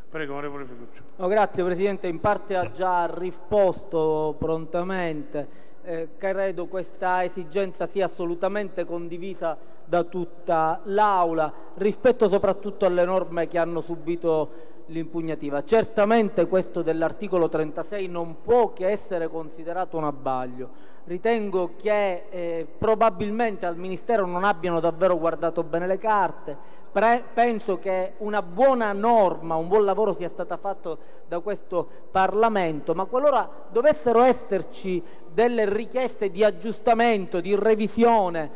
Prego, onorevole Fiducia. No, grazie Presidente, in parte ha già risposto prontamente. Credo questa esigenza sia assolutamente condivisa da tutta l'Aula, rispetto soprattutto alle norme che hanno subito l'impugnativa. Certamente questo dell'articolo 36 non può che essere considerato un abbaglio. Ritengo che probabilmente al Ministero non abbiano davvero guardato bene le carte. Penso che una buona norma, un buon lavoro sia stato fatto da questo Parlamento, ma qualora dovessero esserci delle richieste di aggiustamento, di revisione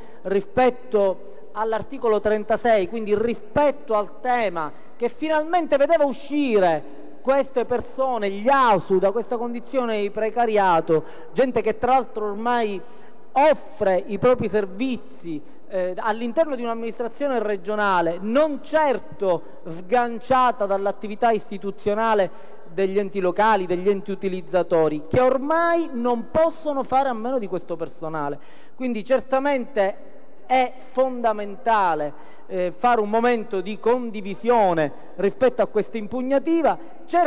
rispetto all'articolo 36, quindi rispetto al tema che finalmente vedeva uscire queste persone, gli ASU, da questa condizione di precariato, gente che tra l'altro ormai offre i propri servizi all'interno di un'amministrazione regionale non certo sganciata dall'attività istituzionale degli enti locali, degli enti utilizzatori, che ormai non possono fare a meno di questo personale. Quindi certamente è fondamentale fare un momento di condivisione rispetto a questa impugnativa.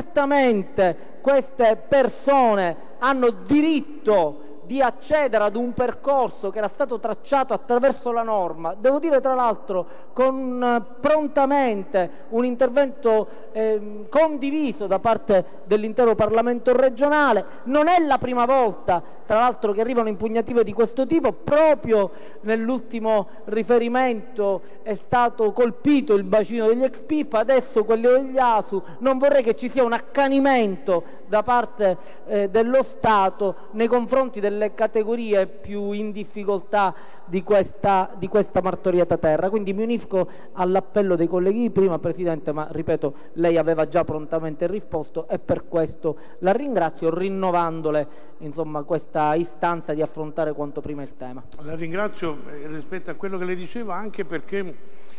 Certamente queste persone hanno diritto di accedere ad un percorso che era stato tracciato attraverso la norma, devo dire tra l'altro con prontamente un intervento condiviso da parte dell'intero Parlamento regionale. Non è la prima volta tra l'altro che arrivano impugnative di questo tipo, proprio nell'ultimo riferimento è stato colpito il bacino degli ex PIP, adesso quello degli ASU. Non vorrei che ci sia un accanimento da parte dello Stato nei confronti delle categorie più in difficoltà di questa martoriata terra. Quindi mi unisco all'appello dei colleghi di prima, Presidente, ma ripeto, lei aveva già prontamente risposto e per questo la ringrazio, rinnovandole insomma questa istanza di affrontare quanto prima il tema. La ringrazio rispetto a quello che lei diceva, anche perché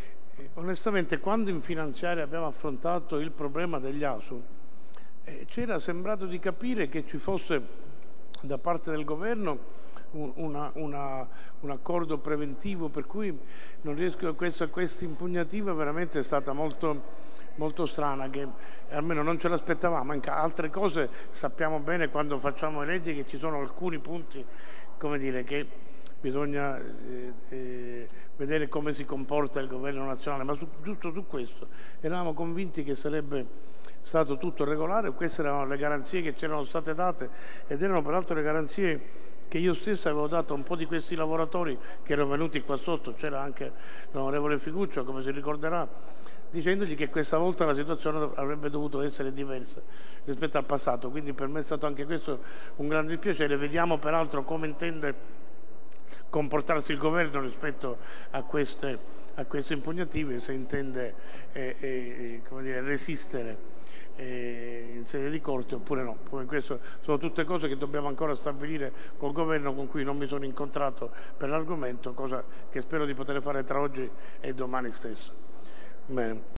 onestamente quando in finanziaria abbiamo affrontato il problema degli ASU c'era sembrato di capire che ci fosse da parte del governo un accordo preventivo, per cui non riesco, questa impugnativa veramente è stata molto strana, che almeno non ce l'aspettavamo. Anche altre cose sappiamo bene quando facciamo le leggi che ci sono alcuni punti, come dire, che bisogna vedere come si comporta il governo nazionale, ma giusto su questo eravamo convinti che sarebbe stato tutto regolare. Queste erano le garanzie che ci erano state date ed erano peraltro le garanzie che io stesso avevo dato a un po' di questi lavoratori che erano venuti qua sotto. C'era anche l'onorevole Figuccio, come si ricorderà, dicendogli che questa volta la situazione avrebbe dovuto essere diversa rispetto al passato. Quindi per me è stato anche questo un grande dispiacere. Vediamo peraltro come intende comportarsi il governo rispetto a queste impugnative, se intende come dire, resistere in sede di corte oppure no. Poi queste sono tutte cose che dobbiamo ancora stabilire col governo, con cui non mi sono incontrato per l'argomento, cosa che spero di poter fare tra oggi e domani stesso. Bene.